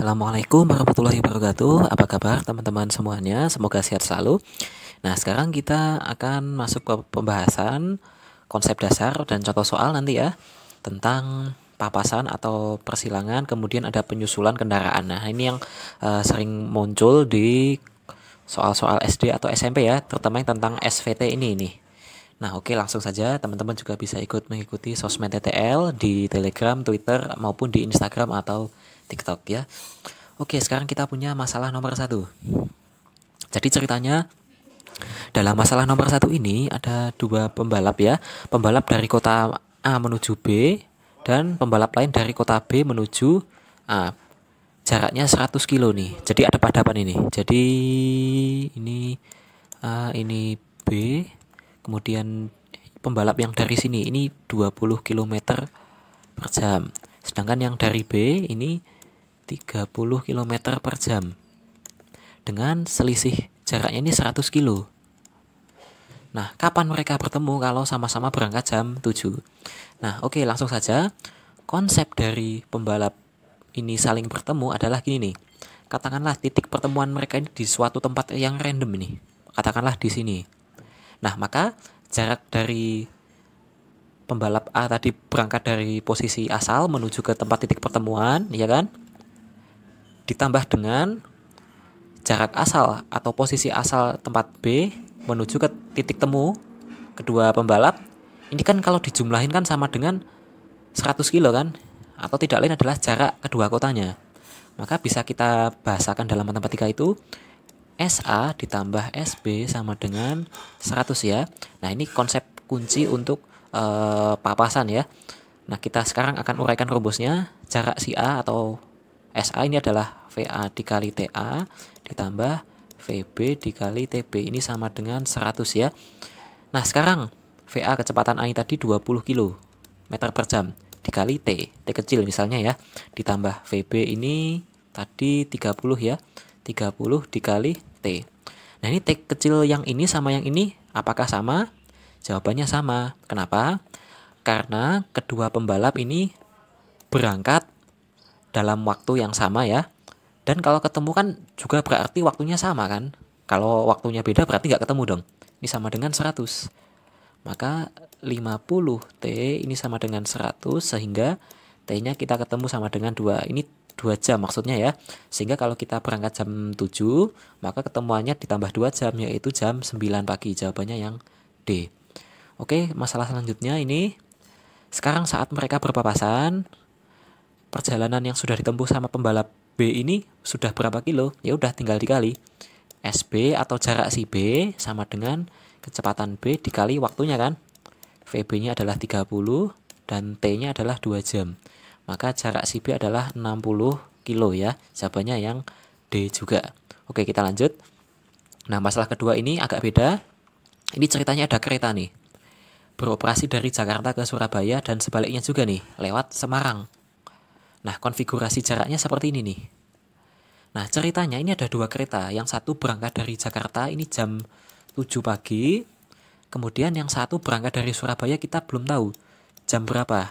Assalamualaikum warahmatullahi wabarakatuh. Apa kabar teman-teman semuanya? Semoga sehat selalu. Nah, sekarang kita akan masuk ke pembahasan konsep dasar dan contoh soal nanti ya, tentang papasan atau persilangan, kemudian ada penyusulan kendaraan. Nah, ini yang sering muncul di soal-soal SD atau SMP ya, terutama yang tentang SVT ini. Nah, oke, langsung saja teman-teman juga bisa ikut mengikuti sosmed TTL di Telegram, Twitter maupun di Instagram atau TikTok ya. Oke, sekarang kita punya masalah nomor 1. Jadi ceritanya dalam masalah nomor 1 ini ada dua pembalap ya. Pembalap dari kota A menuju B dan pembalap lain dari kota B menuju A. Jaraknya 100 kilo nih. Jadi ada padapan ini. Jadi ini A, ini B. Kemudian pembalap yang dari sini ini 20 km per jam. Sedangkan yang dari B ini 30 km per jam. Dengan selisih jaraknya ini 100 kilo. Nah, kapan mereka bertemu kalau sama-sama berangkat jam 7? Nah, oke, langsung saja. Konsep dari pembalap ini saling bertemu adalah gini nih. Katakanlah titik pertemuan mereka ini di suatu tempat yang random ini. Katakanlah di sini. Nah, maka jarak dari pembalap A tadi berangkat dari posisi asal menuju ke tempat titik pertemuan, ya kan? Ditambah dengan jarak asal atau posisi asal tempat B menuju ke titik temu kedua pembalap. Ini kan kalau dijumlahin kan sama dengan 100 kilo kan? Atau tidak lain adalah jarak kedua kotanya. Maka bisa kita bahasakan dalam matematika itu SA ditambah SB sama dengan 100 ya. Nah, ini konsep kunci untuk papasan ya. Nah, kita sekarang akan uraikan rumusnya. Jarak si A atau SA ini adalah VA dikali TA ditambah VB dikali TB. Ini sama dengan 100 ya. Nah, sekarang VA kecepatan A ini tadi 20 km per jam dikali T kecil misalnya ya, ditambah VB ini tadi 30 ya, 30 dikali T. Nah, ini T kecil yang ini sama yang ini apakah sama? Jawabannya sama. Kenapa? Karena kedua pembalap ini berangkat dalam waktu yang sama ya. Dan kalau ketemu kan juga berarti waktunya sama kan. Kalau waktunya beda berarti nggak ketemu dong. Ini sama dengan 100. Maka 50 T ini sama dengan 100 sehingga T-nya kita ketemu sama dengan 2. Ini 2 jam maksudnya ya. Sehingga kalau kita berangkat jam 7, maka ketemuannya ditambah 2 jam yaitu jam 9 pagi. Jawabannya yang D. Oke, masalah selanjutnya ini. Sekarang saat mereka berpapasan, perjalanan yang sudah ditempuh sama pembalap B ini sudah berapa kilo? Ya udah tinggal dikali. SB atau jarak si B sama dengan kecepatan B dikali waktunya kan. VB-nya adalah 30 dan T-nya adalah 2 jam. Maka jarak si B adalah 60 kilo ya. Jawabannya yang D juga. Oke, kita lanjut. Nah, masalah kedua ini agak beda. Ini ceritanya ada kereta nih, beroperasi dari Jakarta ke Surabaya dan sebaliknya juga nih, lewat Semarang. Nah, konfigurasi jaraknya seperti ini nih. Nah, ceritanya ini ada dua kereta. Yang satu berangkat dari Jakarta ini jam 7 pagi. Kemudian yang satu berangkat dari Surabaya kita belum tahu jam berapa.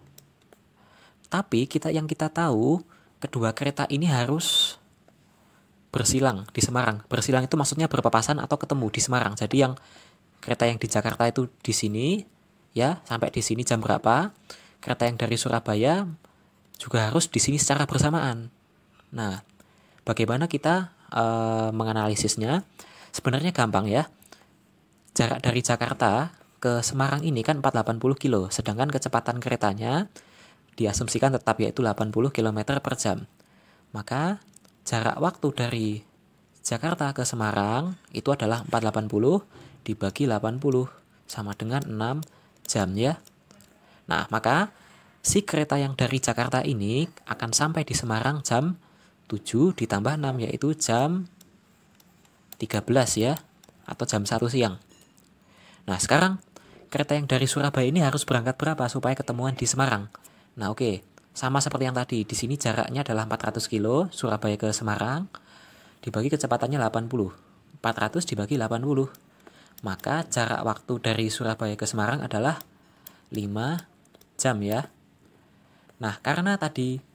Tapi yang kita tahu kedua kereta ini harus bersilang di Semarang. Bersilang itu maksudnya berpapasan atau ketemu di Semarang. Jadi yang kereta yang di Jakarta itu di sini ya, sampai di sini jam berapa. Kereta yang dari Surabaya juga harus di sini secara bersamaan. Nah, bagaimana kita menganalisisnya? Sebenarnya gampang ya. Jarak dari Jakarta ke Semarang ini kan 480 kilo, sedangkan kecepatan keretanya diasumsikan tetap yaitu 80 km per jam. Maka jarak waktu dari Jakarta ke Semarang itu adalah 480 dibagi 80 sama dengan 6 jam ya. Nah, maka si kereta yang dari Jakarta ini akan sampai di Semarang jam 7 ditambah 6 yaitu jam 13 ya, atau jam 1 siang. Nah, sekarang kereta yang dari Surabaya ini harus berangkat berapa supaya ketemuan di Semarang? Nah, oke. Sama seperti yang tadi. Di sini jaraknya adalah 400 kilo Surabaya ke Semarang dibagi kecepatannya 80. 400 dibagi 80. Maka jarak waktu dari Surabaya ke Semarang adalah 5 jam ya. Nah, karena tadi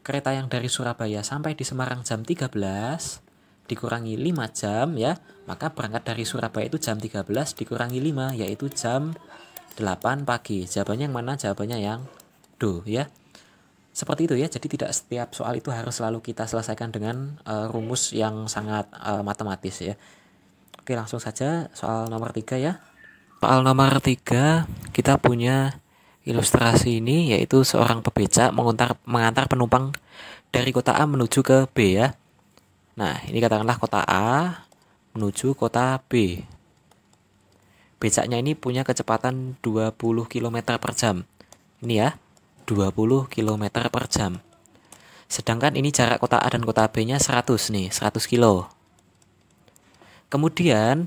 kereta yang dari Surabaya sampai di Semarang jam 13 dikurangi 5 jam ya, maka berangkat dari Surabaya itu jam 13 dikurangi 5 yaitu jam 8 pagi. Jawabannya yang mana? Jawabannya yang do ya. Seperti itu ya. Jadi tidak setiap soal itu harus selalu kita selesaikan dengan rumus yang sangat matematis ya. Oke, langsung saja soal nomor 3 ya. Soal nomor 3 kita punya ilustrasi ini, yaitu seorang pebecak mengantar penumpang dari kota A menuju ke B ya. Nah, ini katakanlah kota A menuju kota B. Becaknya ini punya kecepatan 20 km per jam. Ini ya, 20 km per jam. Sedangkan ini jarak kota A dan kota B-nya 100 nih, 100 kilo. Kemudian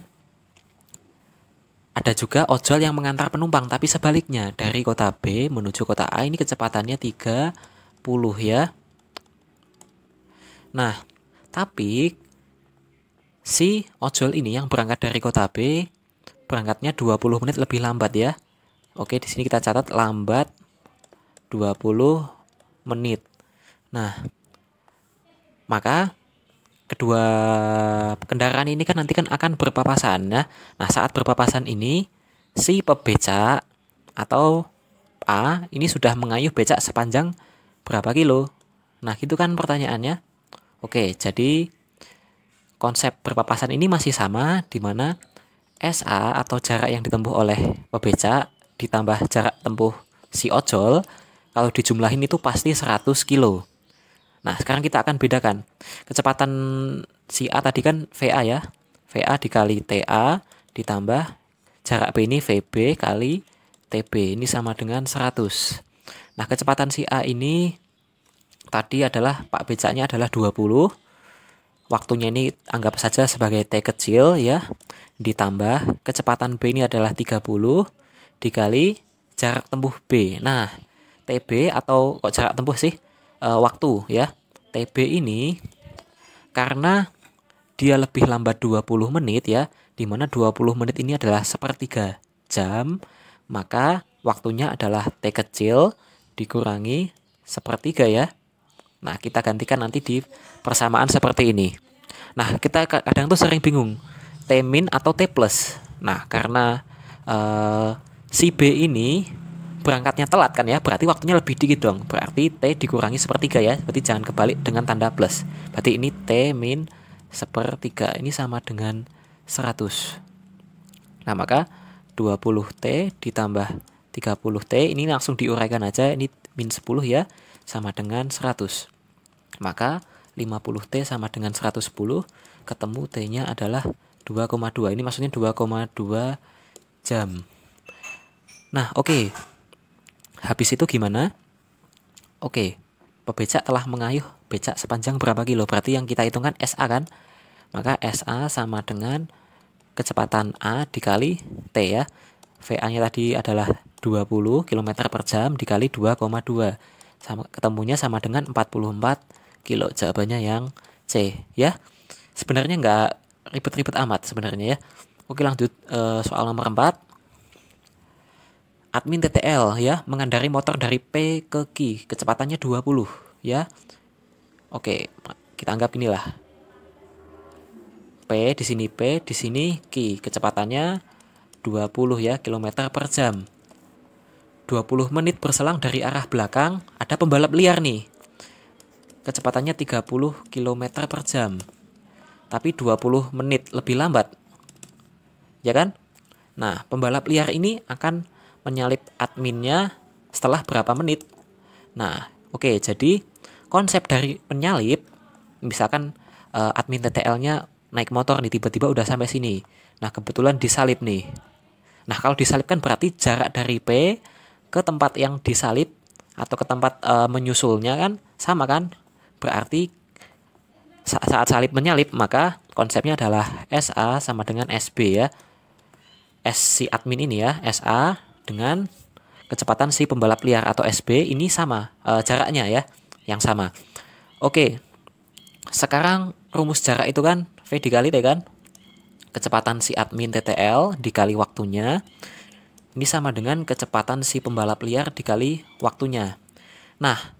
ada juga ojol yang mengantar penumpang, tapi sebaliknya dari kota B menuju kota A ini kecepatannya 30 ya. Nah, tapi si ojol ini yang berangkat dari kota B berangkatnya 20 menit lebih lambat ya. Oke, di sini kita catat lambat 20 menit. Nah, maka kedua kendaraan ini kan nanti kan akan berpapasan ya. Nah, saat berpapasan ini si pebecak atau A ini sudah mengayuh becak sepanjang berapa kilo? Nah, gitu kan pertanyaannya. Oke, jadi konsep berpapasan ini masih sama, di mana SA atau jarak yang ditempuh oleh pebecak ditambah jarak tempuh si ojol, kalau dijumlahin itu pasti 100 kilo. Nah, sekarang kita akan bedakan. Kecepatan si A tadi kan VA ya. VA dikali TA ditambah jarak B ini VB kali TB. Ini sama dengan 100. Nah, kecepatan si A ini tadi adalah Pak becaknya adalah 20. Waktunya ini anggap saja sebagai T kecil ya. Ditambah kecepatan B ini adalah 30 dikali jarak tempuh B. Nah, TB atau kok jarak tempuh sih? Waktu ya. TB ini karena dia lebih lambat 20 menit ya, dimana 20 menit ini adalah sepertiga jam, maka waktunya adalah T kecil dikurangi sepertiga ya. Nah, kita gantikan nanti di persamaan seperti ini. Nah, kita kadang tuh sering bingung T min atau T plus. Nah, karena si B ini berangkatnya telat kan ya, berarti waktunya lebih dikit dong. Berarti T dikurangi sepertiga ya. Berarti jangan kebalik dengan tanda plus. Berarti ini T min sepertiga. Ini sama dengan 100. Nah, maka 20T ditambah 30T ini langsung diuraikan aja. Ini min 10 ya, sama dengan 100. Maka 50T sama dengan 110. Ketemu T-nya adalah 2,2. Ini maksudnya 2,2 jam. Nah, oke. Habis itu gimana? Oke, pebecak telah mengayuh becak sepanjang berapa kilo? Berarti yang kita hitungkan SA kan? Maka SA sama dengan kecepatan A dikali T ya. VA-nya tadi adalah 20 km per jam dikali 2,2. Ketemunya sama dengan 44 kilo. Jawabannya yang C ya. Sebenarnya nggak ribet-ribet amat sebenarnya ya. Oke, lanjut soal nomor 4. Admin TTL ya mengendarai motor dari P ke Q, kecepatannya 20 ya. Oke, kita anggap inilah P di sini Q, kecepatannya 20 ya kilometer per jam. 20 menit berselang dari arah belakang ada pembalap liar nih. Kecepatannya 30 km per jam. Tapi 20 menit lebih lambat. Ya kan? Nah, pembalap liar ini akan menyalip adminnya setelah berapa menit. Nah, oke, jadi konsep dari penyalip, misalkan admin TTL-nya naik motor nih, tiba-tiba udah sampai sini. Nah, kebetulan disalip nih. Nah, kalau disalip kan berarti jarak dari P ke tempat yang disalip atau ke tempat menyusulnya kan sama kan? Berarti saat salip menyalip, maka konsepnya adalah SA sama dengan SB ya. S si admin ini ya, SA dengan kecepatan si pembalap liar atau SB ini sama jaraknya ya, yang sama. Oke, sekarang rumus jarak itu kan V dikali T kan, kecepatan si admin TTL dikali waktunya ini sama dengan kecepatan si pembalap liar dikali waktunya. Nah,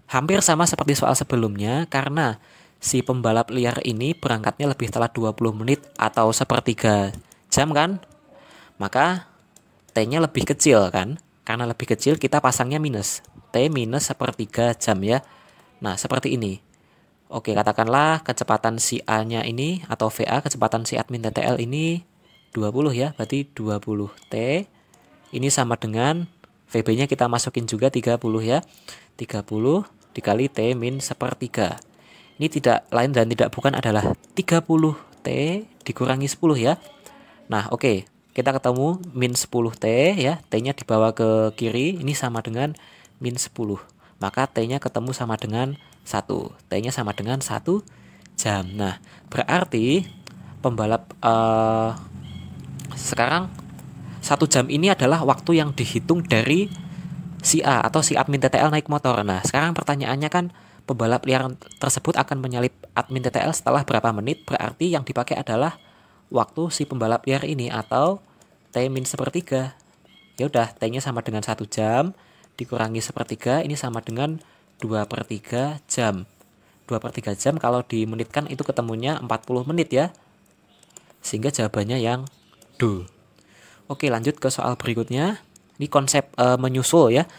Hampir sama seperti soal sebelumnya, karena si pembalap liar ini berangkatnya lebih telat 20 menit atau sepertiga jam kan, maka T-nya lebih kecil kan. Karena lebih kecil kita pasangnya minus, T minus sepertiga jam ya. Nah seperti ini. Oke, katakanlah kecepatan si A-nya ini atau VA, kecepatan si admin TTL ini 20 ya, berarti 20 T. Ini sama dengan VB-nya kita masukin juga 30 ya. 30 dikali T min sepertiga. Ini tidak lain dan tidak bukan adalah 30 T dikurangi 10 ya. Nah, oke. Kita ketemu min 10 T ya. T-nya dibawa ke kiri, ini sama dengan min 10. Maka T-nya ketemu sama dengan 1. T-nya sama dengan 1 jam. Nah, berarti pembalap sekarang 1 jam ini adalah waktu yang dihitung dari si A atau si admin TTL naik motor. Nah, sekarang pertanyaannya kan pembalap liar tersebut akan menyalip admin TTL setelah berapa menit? Berarti yang dipakai adalah waktu si pembalap liar ini atau T min sepertiga. Ya udah, T-nya sama dengan 1 jam dikurangi sepertiga, ini sama dengan 2/3 jam. 2/3 jam kalau dimenitkan itu ketemunya 40 menit ya. Sehingga jawabannya yang D. Oke, lanjut ke soal berikutnya. Ini konsep menyusul ya.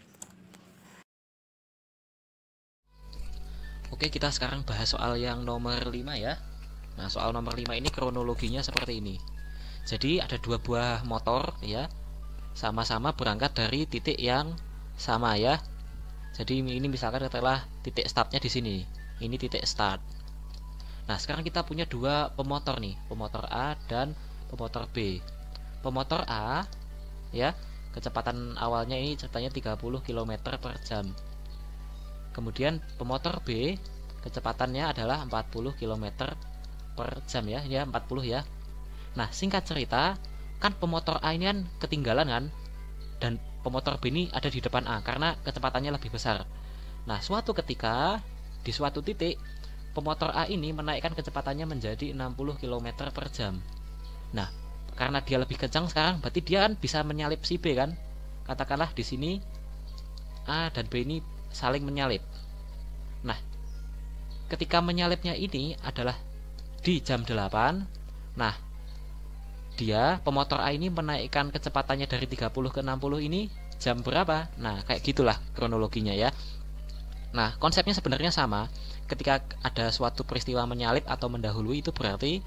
Oke, kita sekarang bahas soal yang nomor 5 ya. Nah, soal nomor 5 ini kronologinya seperti ini. Jadi ada 2 buah motor ya, sama-sama berangkat dari titik yang sama ya. Jadi ini misalkan katakanlah titik startnya di sini. Ini titik start. Nah, sekarang kita punya 2 pemotor nih, pemotor A dan pemotor B. Pemotor A ya, kecepatan awalnya ini ceritanya 30 km per jam. Kemudian pemotor B kecepatannya adalah 40 km per jam ya, ini ya 40 ya. Nah, singkat cerita, kan pemotor A ini kan ketinggalan kan, dan pemotor B ini ada di depan A karena kecepatannya lebih besar. Nah, suatu ketika di suatu titik pemotor A ini menaikkan kecepatannya menjadi 60 km per jam. Nah, karena dia lebih kencang sekarang, berarti dia kan bisa menyalip si B kan. Katakanlah di sini A dan B ini saling menyalip. Nah, ketika menyalipnya ini adalah di jam 8. Nah, dia pemotor A ini menaikkan kecepatannya dari 30 ke 60 ini jam berapa? Nah, kayak gitulah kronologinya ya. Nah, konsepnya sebenarnya sama. Ketika ada suatu peristiwa menyalip atau mendahului, itu berarti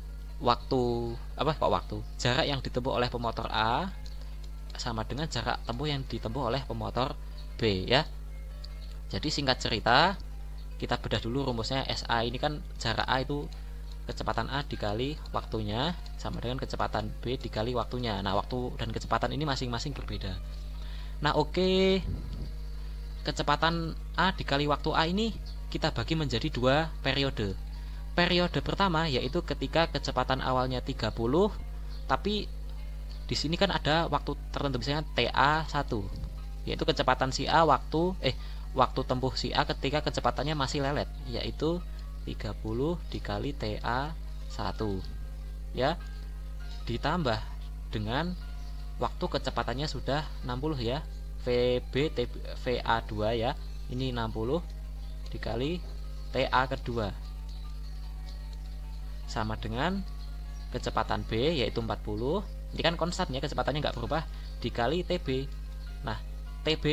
jarak yang ditempuh oleh pemotor A sama dengan jarak tempuh yang ditempuh oleh pemotor B ya. Jadi singkat cerita, kita bedah dulu rumusnya. SA ini kan jarak A itu kecepatan A dikali waktunya sama dengan kecepatan B dikali waktunya. Nah, waktu dan kecepatan ini masing-masing berbeda. Nah, oke. Kecepatan A dikali waktu A ini kita bagi menjadi 2 periode. Periode pertama yaitu ketika kecepatan awalnya 30, tapi di sini kan ada waktu tertentu, misalnya TA1, yaitu kecepatan si A waktu tempuh si A ketika kecepatannya masih lelet, yaitu 30 dikali TA1 ya, ditambah dengan waktu kecepatannya sudah 60 ya, VA2 ya, ini 60 dikali TA kedua sama dengan kecepatan B yaitu 40. Ini kan konstan ya, kecepatannya nggak berubah, dikali TB. Nah, TB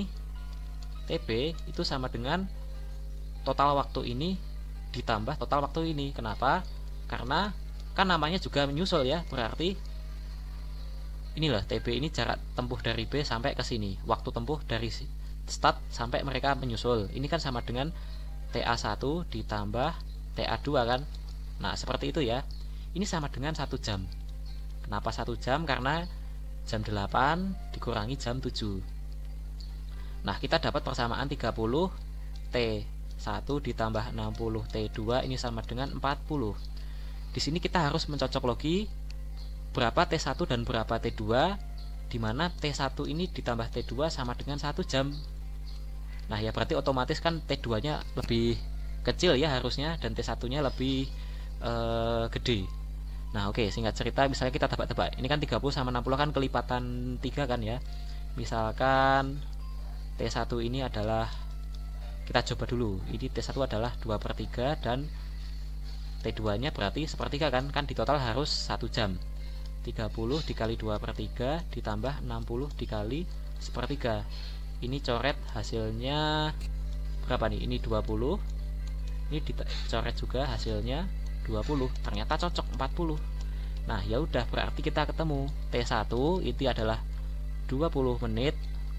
itu sama dengan total waktu ini ditambah total waktu ini. Kenapa? Karena kan namanya juga menyusul ya, berarti inilah TB ini jarak tempuh dari B sampai ke sini, waktu tempuh dari start sampai mereka menyusul. Ini kan sama dengan TA1 ditambah TA2 kan. Nah, seperti itu ya. Ini sama dengan 1 jam. Kenapa 1 jam? Karena jam 8 dikurangi jam 7. Nah, kita dapat persamaan 30 T1 ditambah 60 T2 ini sama dengan 40. Di sini kita harus mencocok logi berapa T1 dan berapa T2, di mana T1 ini ditambah T2 sama dengan 1 jam. Nah, ya berarti otomatis kan T2-nya lebih kecil ya harusnya, dan T1-nya lebih gede. Nah, oke, singkat cerita misalnya kita tebak-tebak. Ini kan 30 sama 60 kan kelipatan 3 kan ya. Misalkan T1 ini adalah Kita coba dulu. Ini T1 adalah 2/3 dan T2 nya berarti sepertiga kan di total harus 1 jam. 30 dikali 2/3 ditambah 60 dikali sepertiga. Ini coret hasilnya berapa nih? Ini 20. Ini dicoret juga hasilnya 20. Ternyata cocok 40. Nah, ya udah berarti kita ketemu T1 itu adalah 20 menit.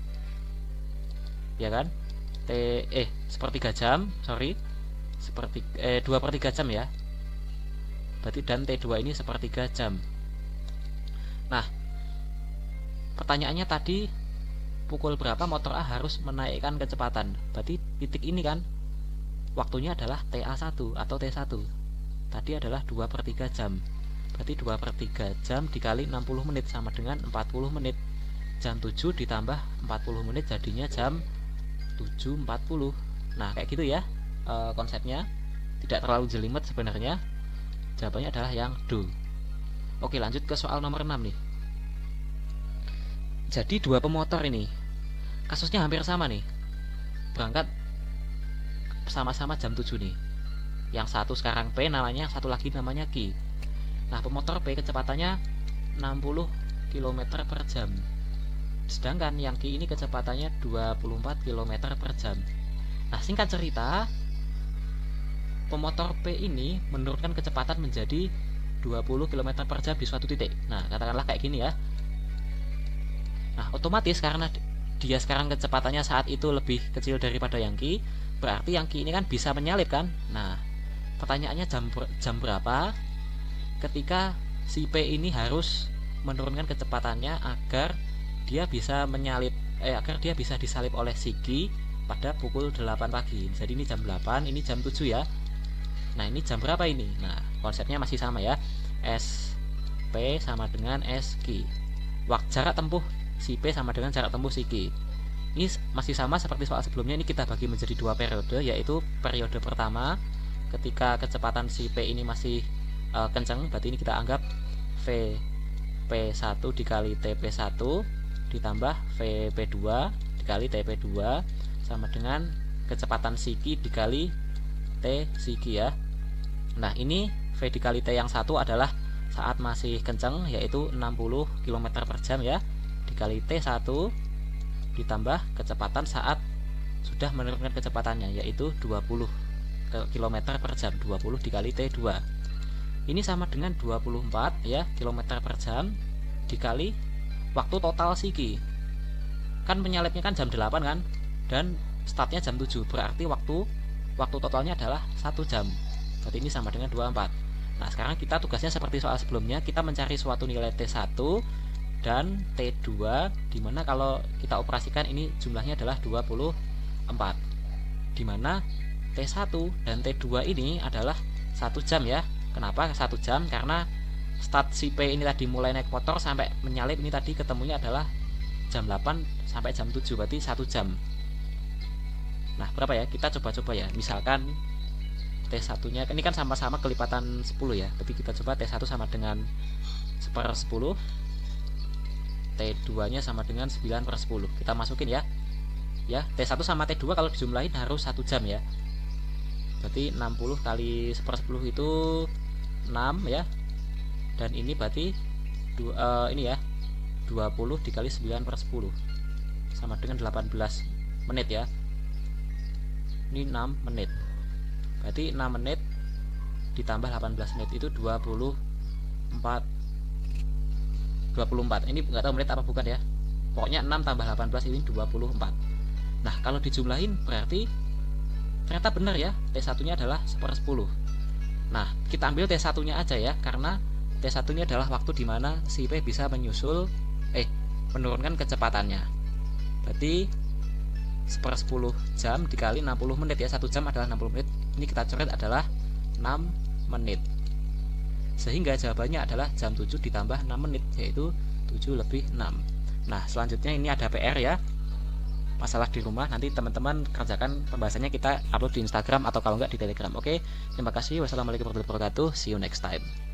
Ya kan? Sepertiga jam, sorry. 2/3 jam ya. Berarti dan T2 ini sepertiga jam. Nah, pertanyaannya tadi pukul berapa motor A harus menaikkan kecepatan? Berarti titik ini kan waktunya adalah TA1 atau T1. Tadi adalah 2/3 jam. Berarti 2/3 jam dikali 60 menit sama dengan 40 menit. Jam 7 ditambah 40 menit jadinya jam 7.40. Nah, kayak gitu ya konsepnya. Tidak terlalu jelimet sebenarnya. Jawabannya adalah yang D. Oke, lanjut ke soal nomor 6 nih. Jadi dua pemotor ini kasusnya hampir sama nih. Berangkat sama-sama jam 7 nih. Yang satu sekarang P namanya, yang satu lagi namanya Q. Nah, pemotor P kecepatannya 60 km per jam. Sedangkan yang Q ini kecepatannya 24 km per jam. Nah, singkat cerita, pemotor P ini menurunkan kecepatan menjadi 20 km per jam di suatu titik. Nah, katakanlah kayak gini ya. Nah, otomatis karena dia sekarang kecepatannya saat itu lebih kecil daripada yang Q, berarti yang Q ini kan bisa menyalip kan. Nah, pertanyaannya jam berapa ketika si P ini harus menurunkan kecepatannya agar dia bisa menyalip agar dia bisa disalip oleh si Q pada pukul 8 pagi. Jadi ini jam 8, ini jam 7 ya. Nah, ini jam berapa ini? Nah, konsepnya masih sama ya. SP sama dengan SQ. Jarak tempuh si P sama dengan jarak tempuh si Q. Ini masih sama seperti soal sebelumnya. Ini kita bagi menjadi dua periode, yaitu periode pertama ketika kecepatan si P ini masih kencang, berarti ini kita anggap VP1 dikali TP1 ditambah VP2 dikali TP2 sama dengan kecepatan si Q dikali T si Q ya. Nah, ini V dikali T yang satu adalah saat masih kencang, yaitu 60 km per jam ya, dikali T1 ditambah kecepatan saat sudah menurunkan kecepatannya, yaitu 20 km per jam. 20 dikali T2 ini sama dengan 24 ya km per jam dikali waktu total si Q. Kan penyalipnya kan jam 8 kan, dan startnya jam 7, berarti waktu totalnya adalah 1 jam. Berarti ini sama dengan 24. Nah, sekarang kita tugasnya seperti soal sebelumnya, kita mencari suatu nilai T1 dan T2, dimana kalau kita operasikan ini jumlahnya adalah 24, dimana T1 dan T2 ini adalah 1 jam ya. Kenapa 1 jam? Karena start si P ini tadi mulai naik motor sampai menyalip ini tadi ketemunya adalah jam 8 sampai jam 7, berarti 1 jam. Nah, berapa ya? Kita coba-coba ya. Misalkan T1 nya ini kan sama-sama kelipatan 10 ya. Berarti kita coba T1 sama dengan 1/10, T2 nya sama dengan 9/10. Kita masukin ya. Ya, T1 sama T2 kalau dijumlahin harus 1 jam ya. Berarti 60 kali 1/10 itu 6 ya. Dan ini berarti ini ya, 20 dikali 9/10 sama dengan 18 menit ya. Ini 6 menit. Berarti 6 menit ditambah 18 menit itu 24. Ini nggak tahu menit apa bukan ya. Pokoknya 6 tambah 18 ini 24. Nah, kalau dijumlahin berarti ternyata benar ya, T1 nya adalah 1/10. Nah, kita ambil T1 nya aja ya, karena T1 nya adalah waktu dimana si P bisa menurunkan kecepatannya. Berarti 1/10 jam dikali 60 menit ya. 1 jam adalah 60 menit. Ini kita coret adalah 6 menit. Sehingga jawabannya adalah jam 7 ditambah 6 menit, yaitu 7 lebih 6. Nah, selanjutnya ini ada PR ya, masalah di rumah. Nanti teman-teman kerjakan pembahasannya, kita upload di Instagram atau kalau enggak di Telegram. Oke, terima kasih. Wassalamualaikum warahmatullahi wabarakatuh. See you next time.